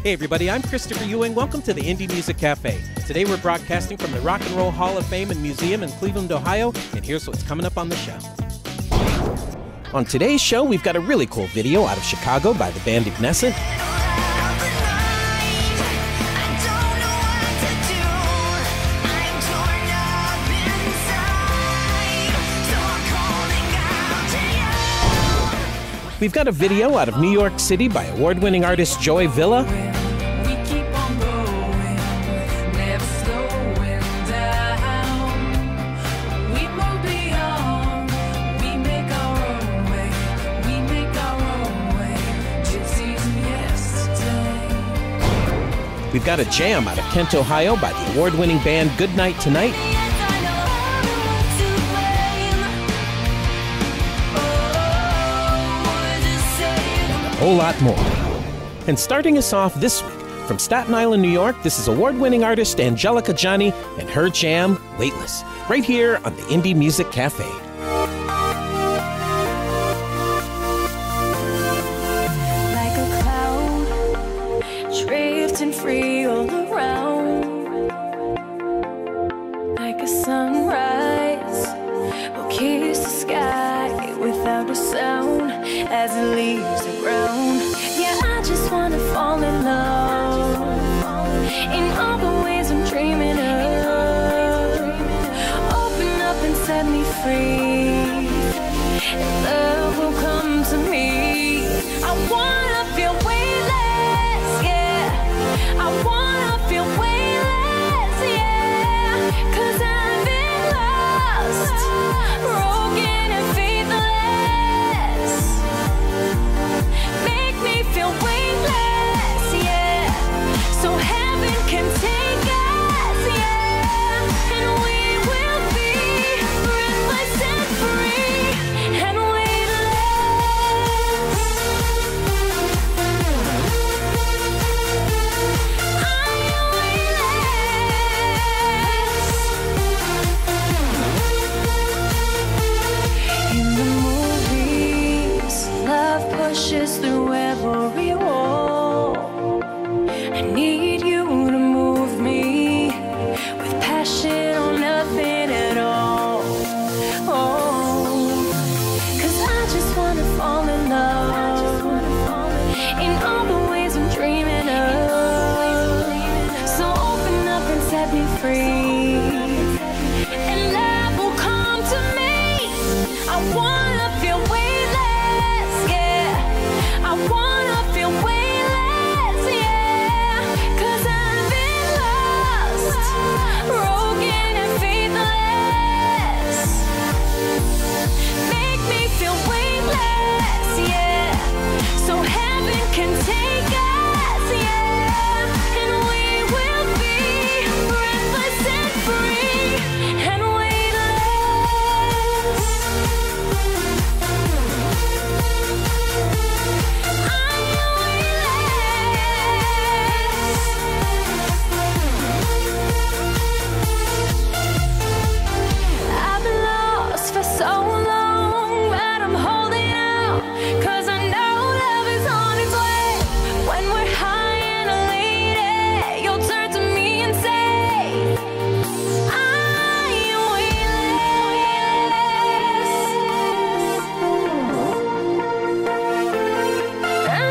Hey everybody, I'm Christopher Ewing. Welcome to the Indie Music Cafe. Today we're broadcasting from the Rock and Roll Hall of Fame and Museum in Cleveland, Ohio, and here's what's coming up on the show. On today's show, we've got a really cool video out of Chicago by the band Ignescent. We've got a video out of New York City by award-winning artist Joey Villa. We've got a jam out of Kent, Ohio by the award-winning band Goodnight Tonight. A whole lot more. And starting us off this week, from Staten Island, New York, this is award-winning artist Angelica Johnny and her jam, Weightless, right here on the Indie Music Cafe. Like a cloud, drifting free all around. Like a sunrise, we'll kiss the sky without a sound as it leaves the ground. Yeah, I just wanna fall in love in all the ways I'm dreaming of. Open up and set me free, and love will come to me. I wanna feel weightless, yeah. I wanna feel weightless, yeah. 'Cause I've been lost, broken and faithless. Make me feel weightless, yeah. So heaven can take us, yeah. And we will be breathless and free and weightless. I'm weightless. In the movies, love pushes through every wall. I need you to move me with passion or nothing at all. Oh, 'cause I just wanna fall in love in all the ways I'm dreaming of. So open up and set me free, and love will come to me. I wanna feel weightless, yeah. I wanna feel weightless, yeah. 'Cause I've been lost, broken and faithless. Make me feel weightless, yeah. So heaven can take us, yeah. And we will be breathless and free and weightless. I'm weightless. I've been lost for so long, but I'm holding out, 'cause I know love is on its way. When we're high and elated, you'll turn to me and say, I am weightless. I'm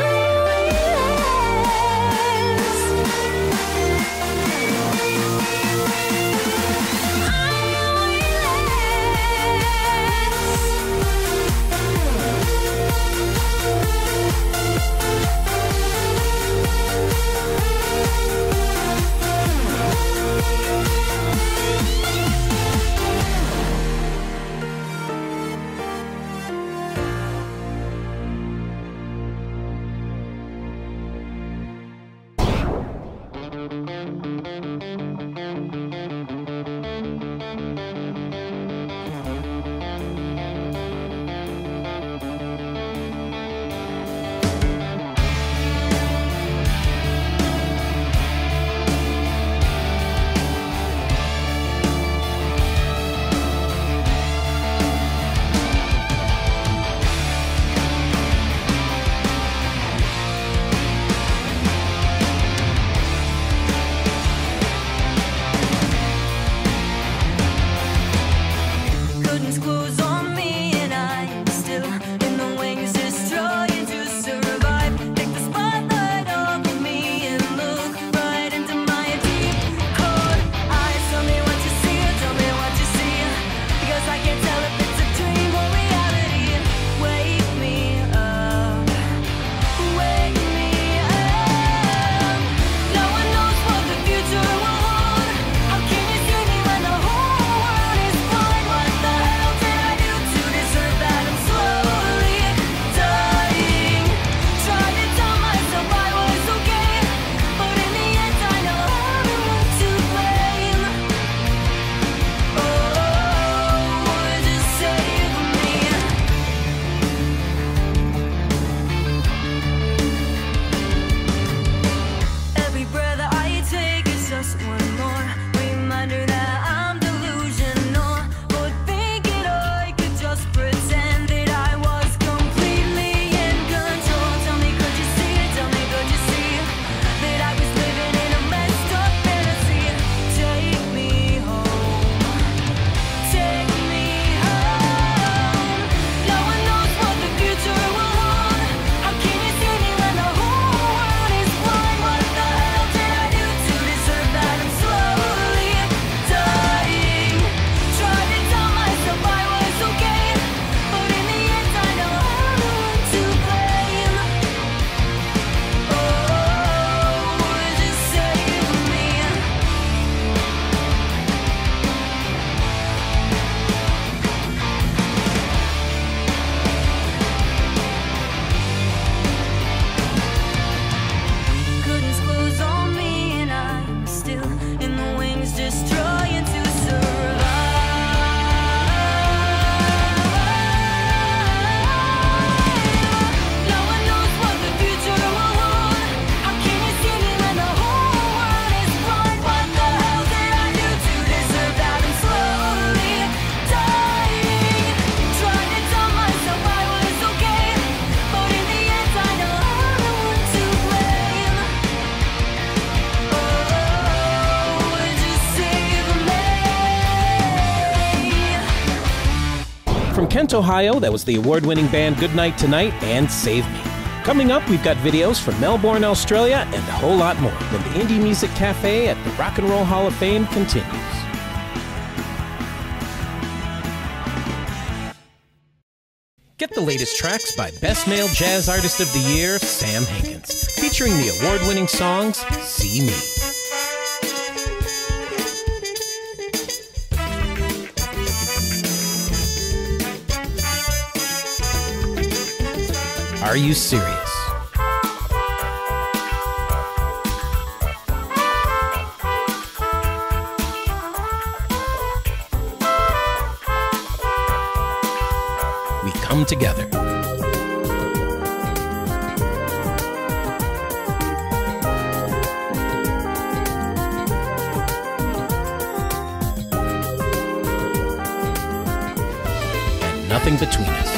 Kent, Ohio, that was the award-winning band Goodnight Tonight and Save Me. Coming up, we've got videos from Melbourne, Australia, and a whole lot more when the Indie Music Cafe at the Rock and Roll Hall of Fame continues. Get the latest tracks by Best Male Jazz Artist of the Year, Sam Hankins, featuring the award-winning songs See Me. Are You Serious? We Come Together. And Nothing Between Us.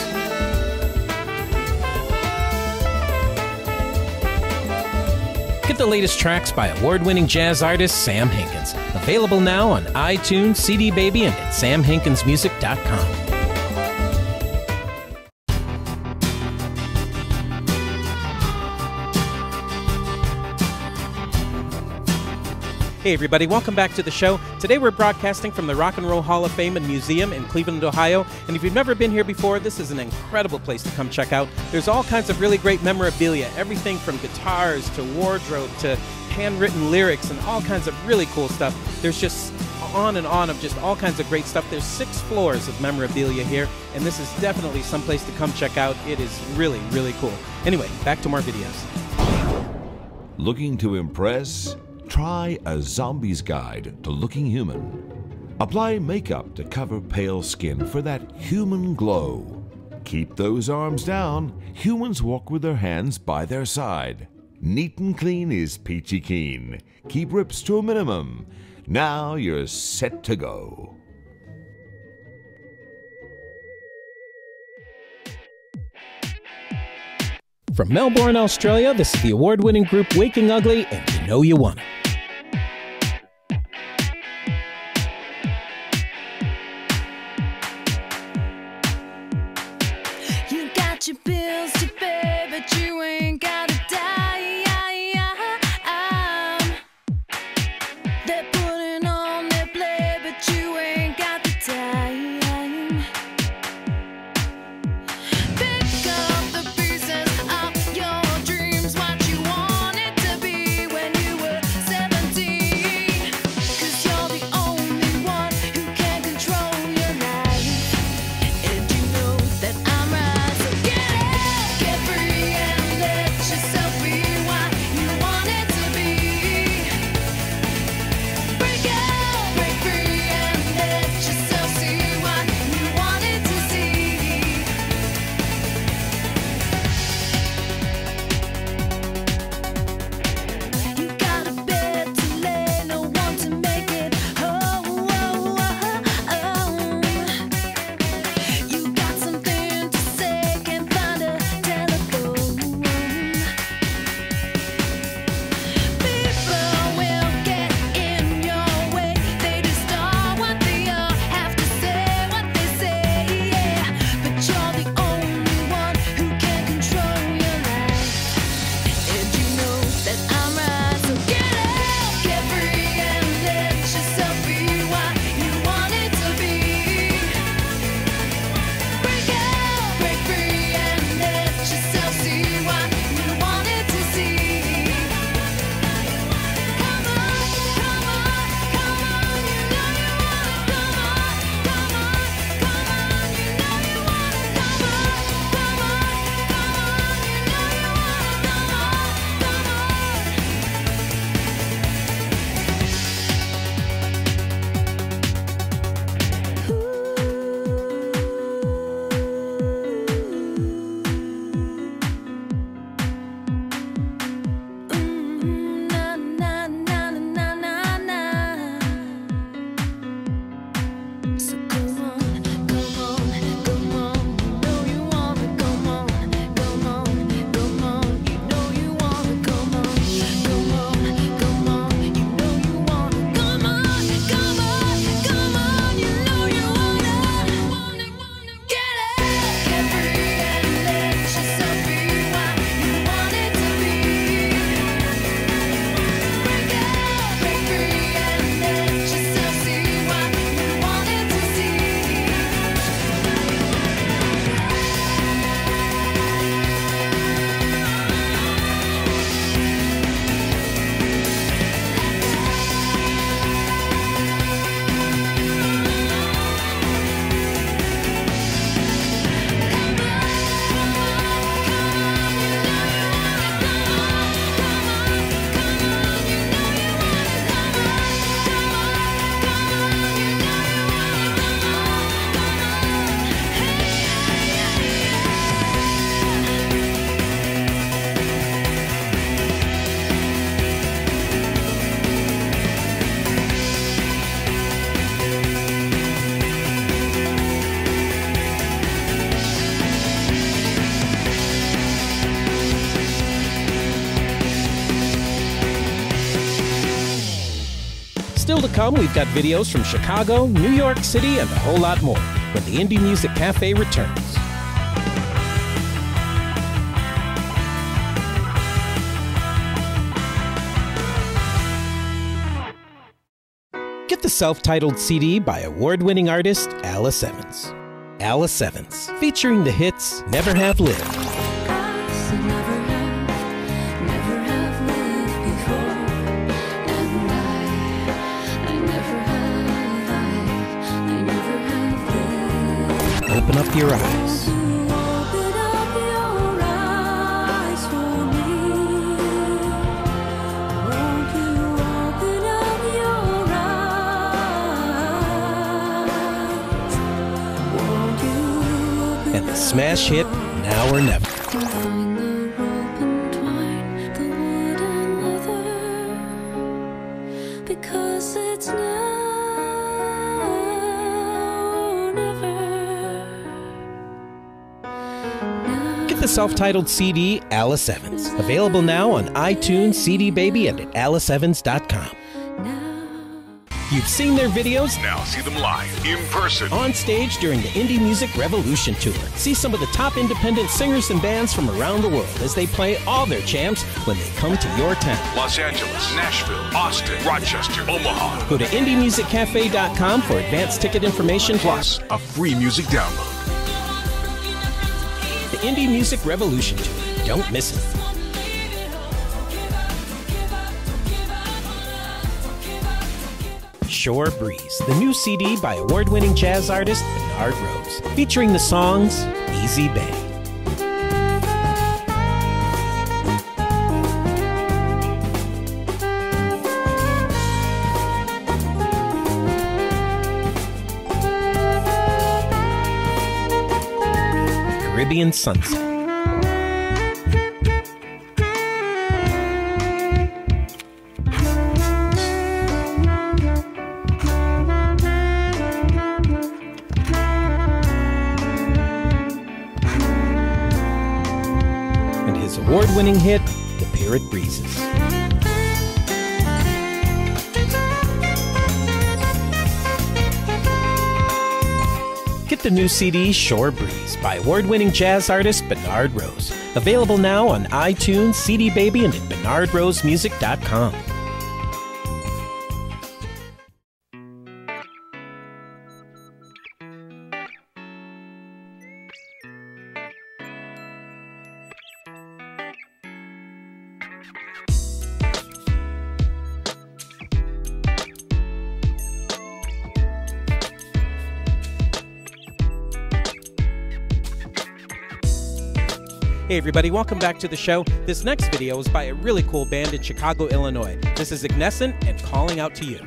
Get the latest tracks by award-winning jazz artist Sam Hankins. Available now on iTunes, CD Baby, and at samhankinsmusic.com. Hey everybody, welcome back to the show. Today we're broadcasting from the Rock and Roll Hall of Fame and Museum in Cleveland, Ohio. And if you've never been here before, this is an incredible place to come check out. There's all kinds of really great memorabilia, everything from guitars to wardrobe to handwritten lyrics and all kinds of really cool stuff. There's just on and on of just all kinds of great stuff. There's 6 floors of memorabilia here, and this is definitely some place to come check out. It is really, really cool. Anyway, back to more videos. Looking to impress? Try a zombie's guide to looking human. Apply makeup to cover pale skin for that human glow. Keep those arms down. Humans walk with their hands by their side. Neat and clean is peachy keen. Keep rips to a minimum. Now you're set to go. From Melbourne, Australia, this is the award-winning group Waking Ugly, and You Know You Want It. You got your bills to pay, but you ain't gotta die. They're putting on their play, but you ain't got the time. Pick up the pieces of your dreams, what you wanted to be when you were Still to come, we've got videos from Chicago, New York City, and a whole lot more when the Indie Music Cafe returns. Get the self-titled CD by award-winning artist Alice Evans. Alice Evans, featuring the hits Never Have Lived, Open Up Your Eyes, and the smash hit Now or Never. Because it's now or never. Get the self-titled CD Alice Evans, available now on iTunes, CD Baby, and at aliceevans.com. You've seen their videos Now see them live, in person. on stage during the Indie Music Revolution Tour. See some of the top independent singers and bands from around the world as they play all their jams when they come to your town. Los Angeles, Nashville, Austin, Rochester, Omaha. Go to indiemusiccafe.com for advanced ticket information, Plus, a free music download. the Indie Music Revolution Tour. Don't miss it. Shore Breeze, the new CD by award-winning jazz artist Bernard Rose, featuring the songs Easy Bay. Caribbean Sunset. And his award-winning hit, The Pirate Breezes. Get the new CD, Shore Breeze, by award-winning jazz artist Bernard Rose. Available now on iTunes, CD Baby, and at bernardrosemusic.com. Hey everybody, welcome back to the show. This next video is by a really cool band in Chicago, Illinois. This is Ignescent and Calling Out to You.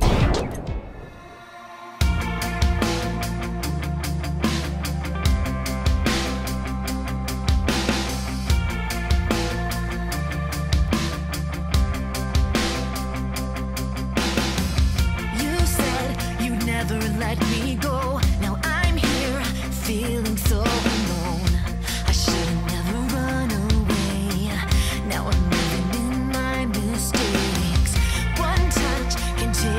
You said you'd never let me go. Now I'm here, feeling so alone. I should've never run away. Now I'm living in my mistakes. One touch can take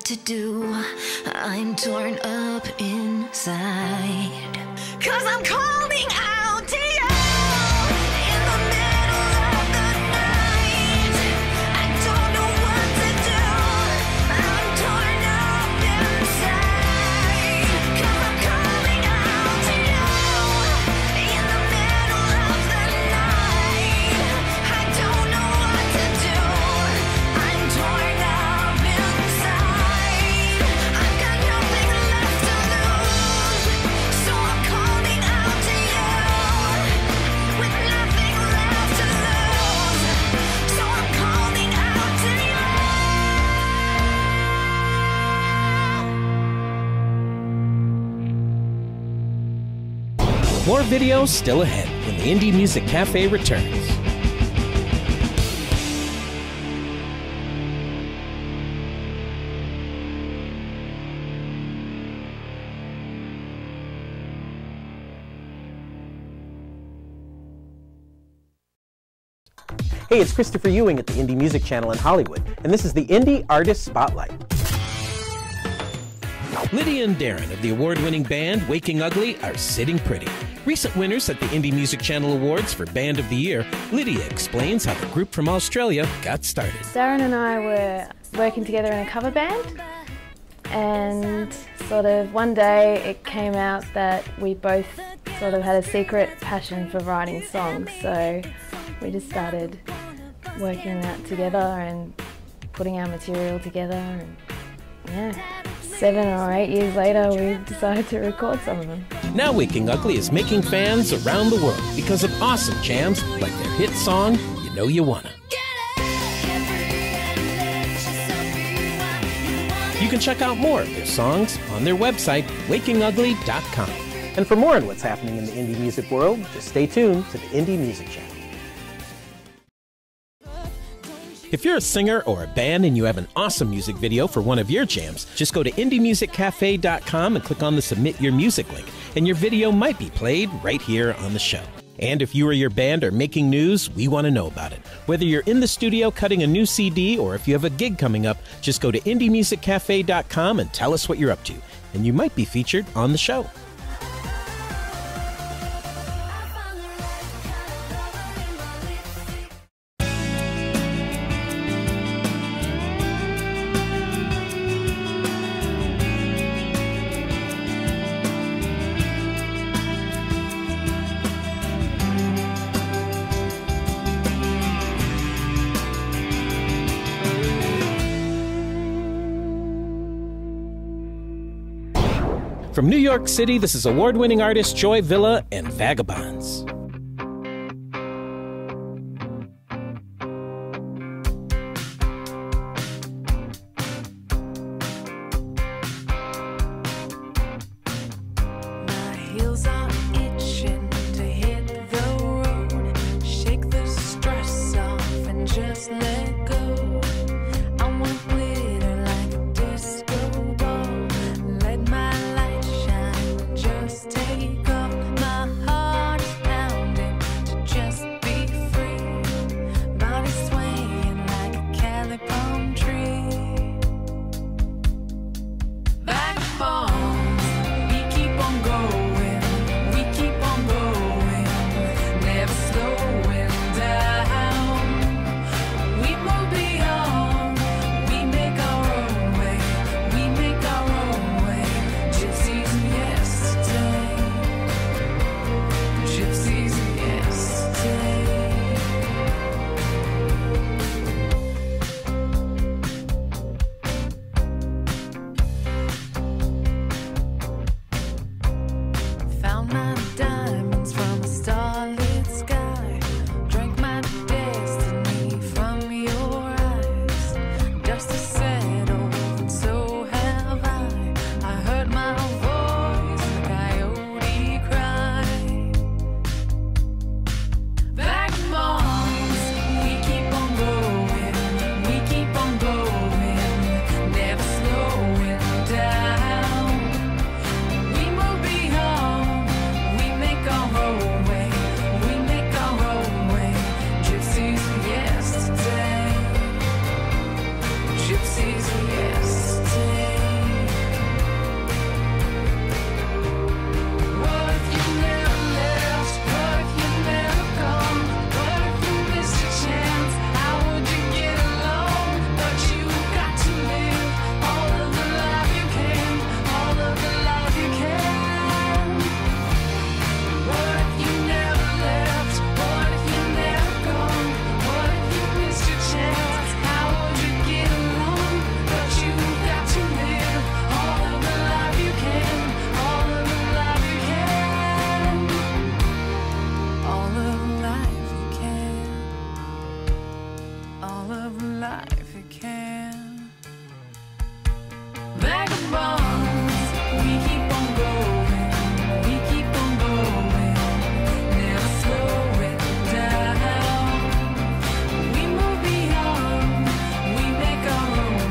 to do. I'm torn up inside. 'Cause I'm calling out to you in the middle of the night. I don't know what to do. I'm torn up inside. 'Cause I'm calling out to you in the middle of the night. I don't know what to do. I'm torn up inside. I've got nothing left to lose, so I'm calling out to you with nothing left to lose. So I'm calling out to you. More videos still ahead when the Indie Music Cafe returns. Hey, it's Christopher Ewing at the Indie Music Channel in Hollywood, and this is the Indie Artist Spotlight. Lydia and Darren of the award-winning band Waking Ugly are sitting pretty. Recent winners at the Indie Music Channel Awards for Band of the Year, Lydia explains how the group from Australia got started. Darren and I were working together in a cover band, and sort of one day it came out that we both sort of had a secret passion for writing songs, so we just started working that together and putting our material together, and yeah, 7 or 8 years later we decided to record some of them. Now Waking Ugly is making fans around the world because of awesome jams like their hit song, You Know You Wanna. You can check out more of their songs on their website, wakingugly.com. And for more on what's happening in the indie music world, just stay tuned to the Indie Music Channel. If you're a singer or a band and you have an awesome music video for one of your jams, just go to indiemusiccafe.com and click on the Submit Your Music link, and your video might be played right here on the show. And if you or your band are making news, we want to know about it. Whether you're in the studio cutting a new CD or if you have a gig coming up, just go to indiemusiccafe.com and tell us what you're up to, and you might be featured on the show. From New York City, this is award-winning artist Joy Villa and Vagabonds. My heels are itching to hit the road, shake the stress off and just let go. I want glitter like a disco ball. Let my light shine, just take off. My heart is pounding. Vagabonds, we keep on going, never slow it down. We move beyond, we make our own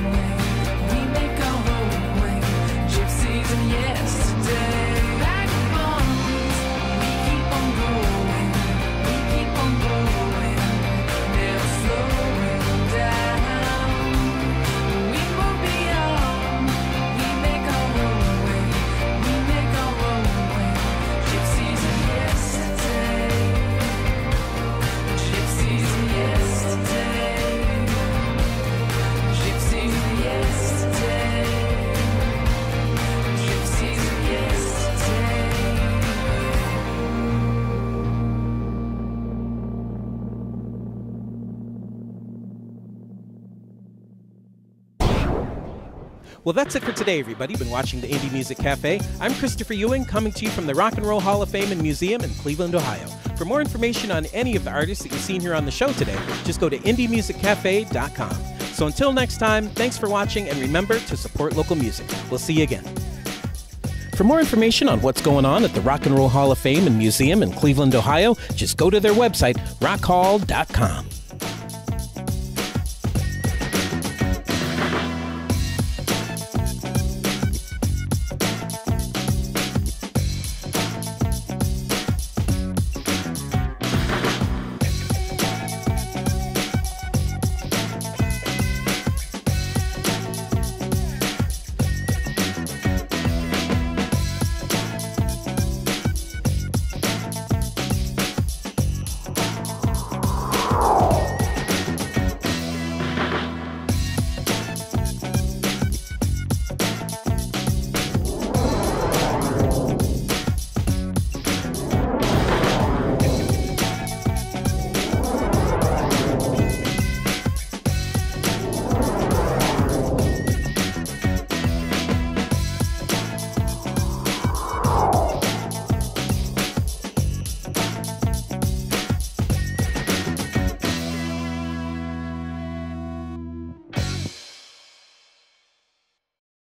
way, gypsies of yesterday. Vagabonds, we keep on going, never slow it down. We move beyond, we make our own way, gypsies of yesterday, gypsies of yesterday, gypsies of yesterday, gypsies of yesterday. Well, that's it for today, everybody. You've been watching the Indie Music Cafe. I'm Christopher Ewing, coming to you from the Rock and Roll Hall of Fame and Museum in Cleveland, Ohio. For more information on any of the artists that you've seen here on the show today, just go to indiemusiccafe.com. So until next time, thanks for watching, and remember to support local music. We'll see you again. For more information on what's going on at the Rock and Roll Hall of Fame and Museum in Cleveland, Ohio, just go to their website, rockhall.com.